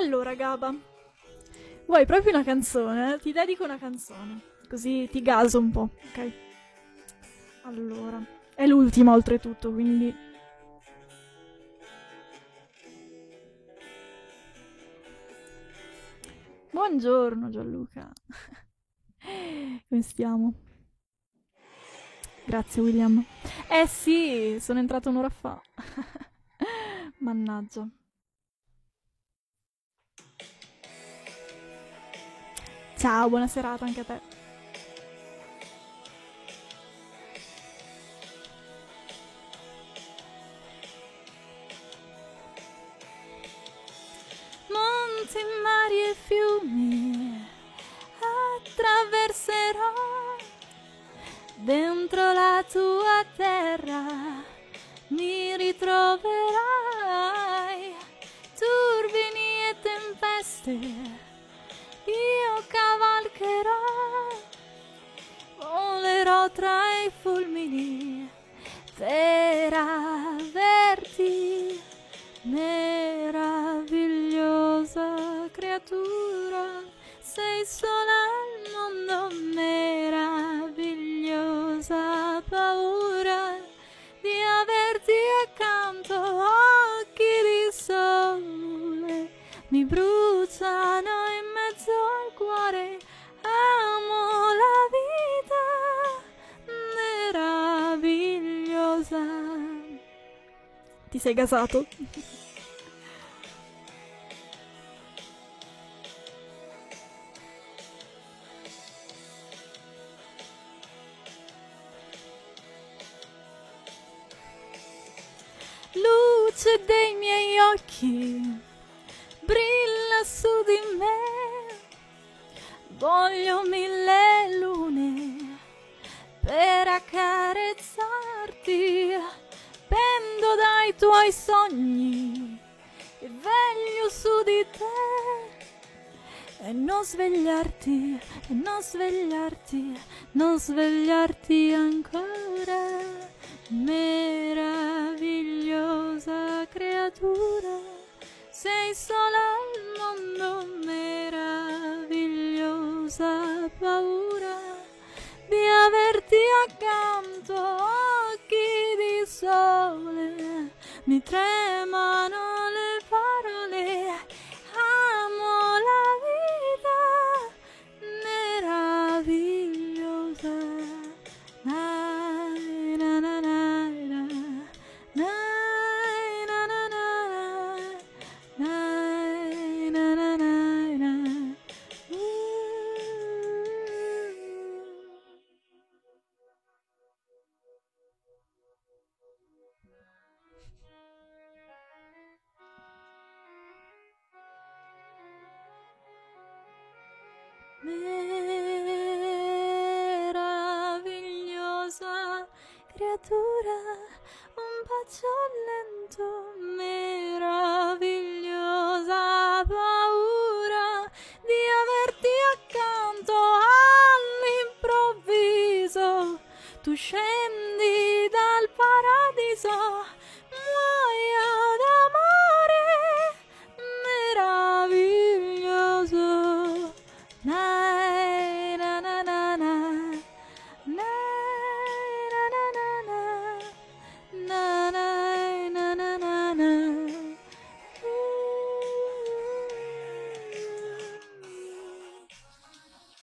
Allora, Gaba, vuoi proprio una canzone? Ti dedico una canzone, così ti gaso un po', ok? Allora, è l'ultima oltretutto, quindi... Buongiorno Gianluca. Come stiamo? Grazie William. Eh sì, sono entrato un'ora fa. Mannaggia. Ciao, buona serata anche a te. Monti, mari e fiumi attraverserò dentro la tua terra, mi ritroverai, turbini e tempeste, io cavalcherò, volerò tra i fulmini per averti, meravigliosa creatura, sei sola al mondo, meravigliosa paura di averti accanto, occhi di sole mi bruciano in mezzo al cuore, amo la vita meravigliosa. Ti sei gasato? Luce dei miei occhi, brilla su di me, voglio 1000 lune per accarezzarti, pendo dai tuoi sogni e veglio su di te, e non svegliarti, e non svegliarti, non svegliarti ancora, meravigliosa creatura, sei sola al mondo, meravigliosa paura di averti accanto, occhi di sole, mi tremano le parole, amo la vita meravigliosa. Nai, na, na, na, na. Nai, na, na, na. Nai, na, na, na, na. Meravigliosa creatura, un bacio lento, meravigliosa paura di averti accanto all'improvviso, tu scendi dal paradiso